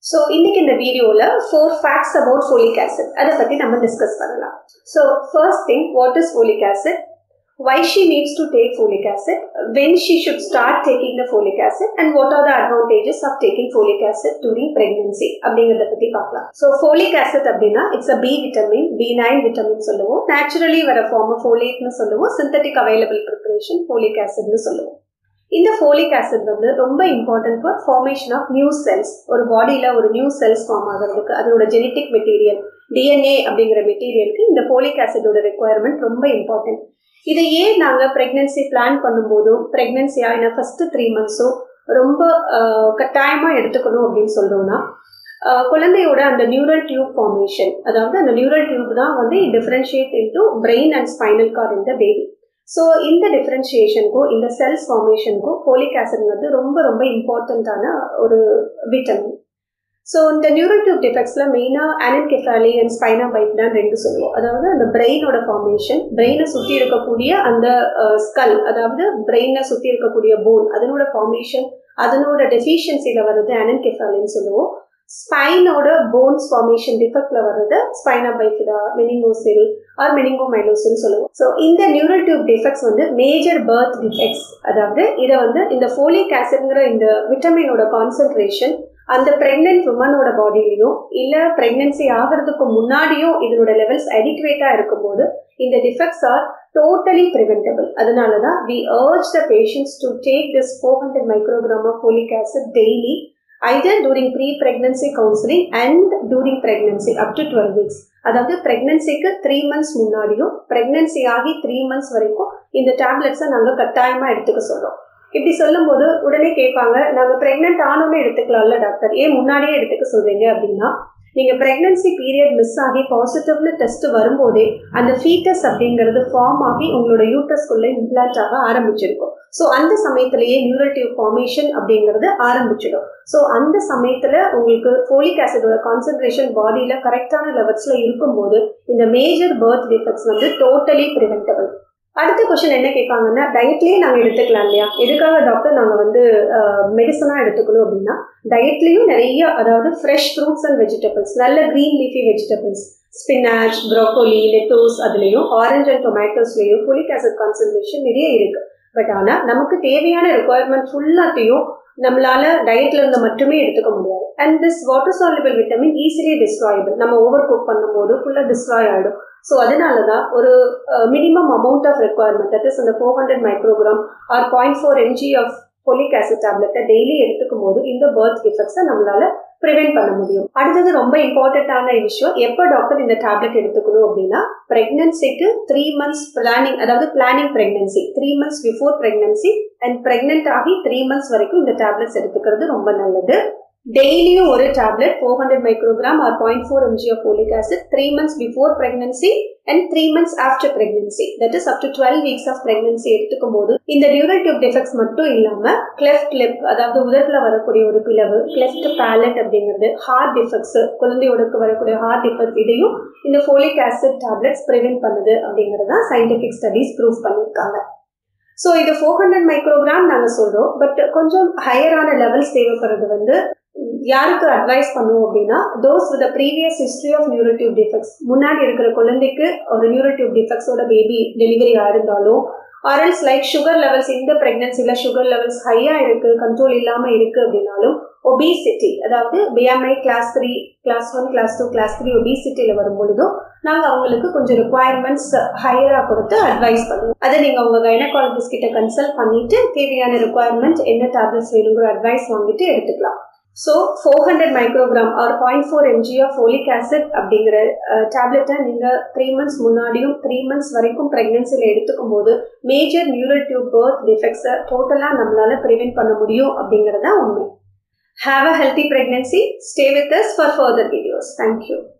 So, இன்னைக்கு இந்த வீடியோல 4 facts about folic acid. அதை பத்தி நம்ம டிஸ்கஸ் பண்ணலாம். So, first thing, what is folic acid? Why she needs to take folic acid? When she should start taking the folic acid? And what are the advantages of taking folic acid during pregnancy? அப்படிங்கறத பத்தி பார்க்கலாம். So, folic acid அப்படின்னா it's a B vitamin, B9 vitamin சொல்லுவோம். Naturally வர form of folate னு சொல்லுவோம். Synthetic available preparation folic acid னு சொல்லுவோம். இந்த folic acid வந்து ரொம்ப important for formation of new cells. ஒரு பாடியில ஒரு new cells form ஆகிறதுக்கு அதோட genetic material DNA அப்படிங்கிற மெட்டீரியலுக்கு இந்த folic acidோட requirement ரொம்ப important. இதை ஏன் நாங்க pregnancy பிளான் பண்ணும்போதும் pregnancy ஆன first 3 monthsோ ரொம்ப கட்டாயமா எடுத்துக்கணும் அப்படின்னு சொல்றோம்னா குழந்தையோட அந்த நியூரல் டியூப் ஃபார்மேஷன், அதாவது அந்த நியூரல் டியூப் தான் வந்து differentiate into brain and spinal cord இந்த பேபி. ஸோ இந்த டிஃபரன்ஷியேஷனுக்கும் இந்த செல்ஸ் ஃபார்மேஷனுக்கும் ஃபோலிக் ஆசிட்ங்கிறது ரொம்ப ரொம்ப இம்பார்ட்டண்ட்டான ஒரு விட்டமின். ஸோ இந்த நியூரல் டியூப் டிஃபெக்ட்ஸில் மெயினாக அனென்கெஃபாலி அண்ட் ஸ்பைனா பைஃபிடா ரெண்டு சொல்லுவோம். அதாவது அந்த பிரெயினோட ஃபார்மேஷன், பிரெயினை சுற்றி இருக்கக்கூடிய அந்த ஸ்கல், அதாவது பிரெயினை சுற்றி இருக்கக்கூடிய போன், அதனோட ஃபார்மேஷன், அதனோட டெஃபிஷியன்சியில் வர்றது அனென்கெஃபாலின்னு சொல்லுவோம். ஸ்பைனோட போன்ஸ் ஃபார்மேஷன் டிஃபெக்ட்ல வர்றது ஸ்பைனா பைஃபிடா, மெனிங்கோசில் ஆர் மெனிங்கோமைலோசில் சொல்லுவோம். ஸோ இந்த நியூரல் டியூப் டிஃபெக்ட்ஸ் வந்து மேஜர் பர்த் டிஃபெக்ட்ஸ். அதாவது இதை வந்து இந்த ஃபோலிக் ஆசிட்ங்கிற இந்த விட்டமினோட கான்சென்ட்ரேஷன் அந்த பிரெக்னென்ட் உமனோட பாடியிலையும் இல்லை பிரெக்னன்சி ஆகிறதுக்கு முன்னாடியும் இதனோட லெவல்ஸ் அடிக்குவேட்டா இருக்கும்போது இந்த டிஃபெக்ட்ஸ் ஆர் totally preventable. அதனாலதான் we urge the patients to take this 400 microgram of folic acid daily, either during pre-pregnancy counseling and during pregnancy up to 12 weeks. அதாவது பிரெக்னன்சிக்கு 3 months முன்னாடியும் பிரெக்னன்சி ஆகி 3 months வரைக்கும் இந்த டேப்லெட்ஸை நாங்கள் கட்டாயமா எடுத்துக்க சொல்றோம். இப்படி சொல்லும் போது உடனே கேட்பாங்க, நாங்க பிரெக்னென்ட் ஆனோன்னு எடுத்துக்கலாம்ல டாக்டர், ஏன் முன்னாடியே எடுத்துக்க சொல்றீங்க அப்படின்னா, நீங்க பிரெக்னன்சி பீரியட் மிஸ் ஆகி பாசிட்டிவ்னு டெஸ்ட் வரும்போதே அந்த ஃபீட்டஸ் அப்படிங்கிறது ஃபார்ம் ஆகி உங்களோட யூட்ரஸ்குள்ள இம்ப்ளான்ட் ஆக ஆரம்பிச்சிருக்கும். ஸோ அந்த சமயத்திலேயே நியூரல் டியூப் ஃபார்மேஷன் அப்படிங்கிறது ஆரம்பிச்சிடும். ஸோ அந்த சமயத்துல உங்களுக்கு ஃபோலிக் ஆசிடோட கான்சென்ட்ரேஷன் பாடியில கரெக்டான லெவல்ஸ்ல இருக்கும்போது இந்த மேஜர் பர்த் டிஃபெக்ட்ஸ் வந்து டோட்டலி ப்ரிவென்டபிள். அடுத்த கொஸ்டின் என்ன கேட்பாங்கன்னா, டயட்லேயே நாங்கள் எடுத்துக்கலாம் இல்லையா, எதுக்காக டாக்டர் நாங்கள் வந்து மெடிசனாக எடுத்துக்கணும் அப்படின்னா, டயட்லேயும் நிறைய, அதாவது ஃப்ரெஷ் ஃப்ரூட்ஸ் அண்ட் வெஜிடபிள்ஸ், நல்ல green leafy vegetables, spinach, broccoli, lettuce, அதுலேயும் ஆரஞ்ச் அண்ட் டொமேட்டோஸ்லேயும் ஃபோலிக் ஆசிட் கான்சன்ட்ரேஷன் நிறைய இருக்கு. பட் ஆனால் நமக்கு தேவையான ரெக்குவயர்மெண்ட் ஃபுல்லாத்தையும் நம்மளால டயட்ல இருந்து மட்டுமே எடுத்துக்க முடியாது. And this water soluble vitamin easily destroyable, நம்ம ஓவர் குக் பண்ணும்போது ஃபுல்லாக டிஸ்ட்ராய் ஆகிடும். ஸோ அதனால தான் ஒரு minimum amount of requirement, that is அந்த 400 microgram or 0.4 mg of folic acid டேப்லெட்டை டெய்லி எடுத்துக்கும் போது இந்த பர்த் டிஃபெக்ட்ஸை நம்மளால ப்ரிவென்ட் பண்ண முடியும். அடுத்தது ரொம்ப இம்பார்ட்டன்டான விஷயம், எப்போ டாக்டர் இந்த டேப்லெட் எடுத்துக்கணும் அப்படின்னா, பிரெக்னன்சிக்கு 3 months பிளானிங், அதாவது planning pregnancy 3 months before pregnancy and pregnant ஆகி 3 months வரைக்கும் இந்த டேப்லெட்ஸ் எடுத்துக்கிறது ரொம்ப நல்லது. டெய்லியும் ஒரு tablet 400 microgram or 0.4 mg of folic acid 3 months before pregnancy and 3 months after pregnancy, that is up to 12 weeks of pregnancy எடுத்துக்கும் போது இந்த நியூரல் டியூப் டிஃபெக்ட்ஸ் மட்டும் இல்லாம கிளெஃப்ட் லிப், அதாவது உதட்டுல வரக்கூடிய ஒரு பிளவு, கிளெஃப்ட் பேலட் அப்படிங்கிறது, ஹார்ட் டிஃபெக்ட்ஸ், குழந்தையோடுக்கு வரக்கூடிய ஹார்ட் டிஃபெக்ட்ஸ், இதையும் இந்த ஃபோலிக் ஆசிட் டேப்லெட்ஸ் ப்ரிவென்ட் பண்ணுது அப்படிங்கறத சயின்டிபிக் ஸ்டடீஸ் ப்ரூவ் பண்ணியிருக்காங்க. ஸோ இது 400 மைக்ரோகிராம் நாங்கள் சொல்றோம். பட் கொஞ்சம் ஹையரான லெவல்ஸ் தேவைப்படுறது வந்து யாருக்கு அட்வைஸ் பண்ணுவோம் அப்படின்னா, those with previous history of neural tube defects, முன்னாடி இருக்கிற குழந்தைக்கு ஒரு நியூரல் டியூப் டிஃபெக்ட்ஸோட பேபி டெலிவரி ஆயிருந்தாலும், ஆர்எல்ஸ் லைக் சுகர் லெவல்ஸ், இந்த பிரெக்னன்சில சுகர் லெவல்ஸ் ஹையா இருக்கு, கண்ட்ரோல் இல்லாம இருக்கு அப்படின்னாலும், ஒபிசிட்டி, அதாவது BMI class 3, class 1, class 2, class 3 ஒபிசிட்டியில வரும்பொழுதும் நாங்கள் அவங்களுக்கு கொஞ்சம் ரெக்குவயர்மெண்ட்ஸ் ஹையரா கொடுத்து அட்வைஸ் பண்ணுவோம். அதை நீங்க உங்க கைனகாலஜிஸ்ட் கிட்ட கன்சல்ட் பண்ணிட்டு தேவையான ரெக்குவயர்மெண்ட் என்ன டேப்லெட்ஸ் வேணுங்கிற அட்வைஸ் வாங்கிட்டு எடுத்துக்கலாம். So 400 microgram or 0.4 mg of folic acid அப்படிங்கிற டேப்லெட்டை நீங்கள் 3 months முன்னாடியும் 3 months வரைக்கும் ப்ரெக்னன்சியில் எடுத்துக்கும் போது மேஜர் நியூரல் டியூப் பர்த் டிஃபெக்ட்ஸை டோட்டலாக நம்மளால ப்ரிவென்ட் பண்ண முடியும் அப்படிங்கிறதா உண்மை. Have a healthy pregnancy. Stay with us for further videos. Thank you.